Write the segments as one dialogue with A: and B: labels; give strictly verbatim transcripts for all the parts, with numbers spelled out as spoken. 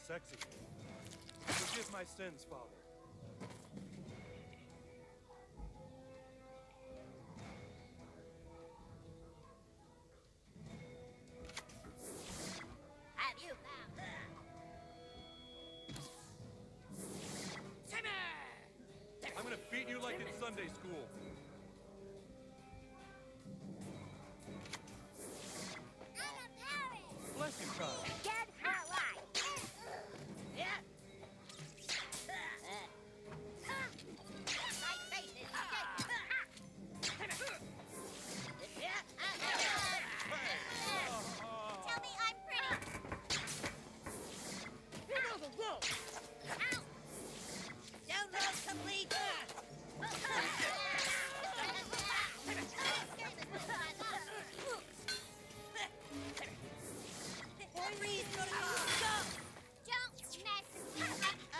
A: sexy. Forgive my sins, Father.
B: Have you found her? Timmy!
A: I'm gonna beat you like it's Sunday school.
B: I'm a parrot!
A: Bless you, child.
B: Dead or alive? Yeah. My face is yeah. Tell me I'm pretty. Ow! Download complete. Please go to go. Don't mess with me.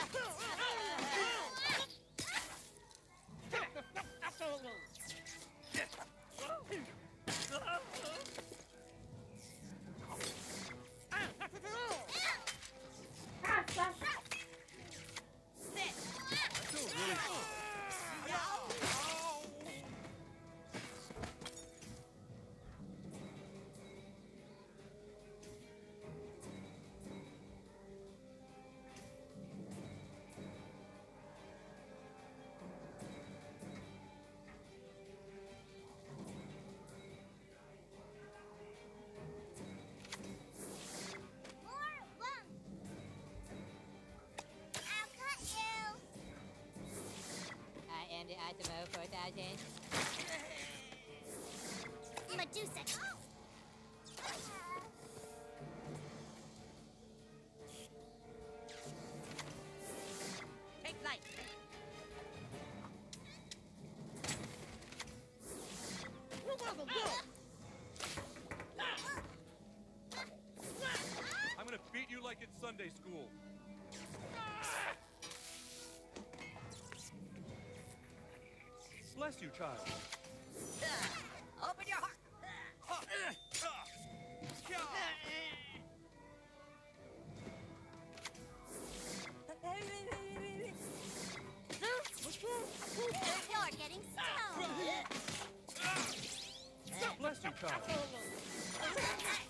C: And the Atomo four thousand.
B: Medusa. Take light.
A: I'm gonna beat you like it's Sunday school. Bless you, child.
B: Open your heart. You're getting stoned.
A: Bless you, child.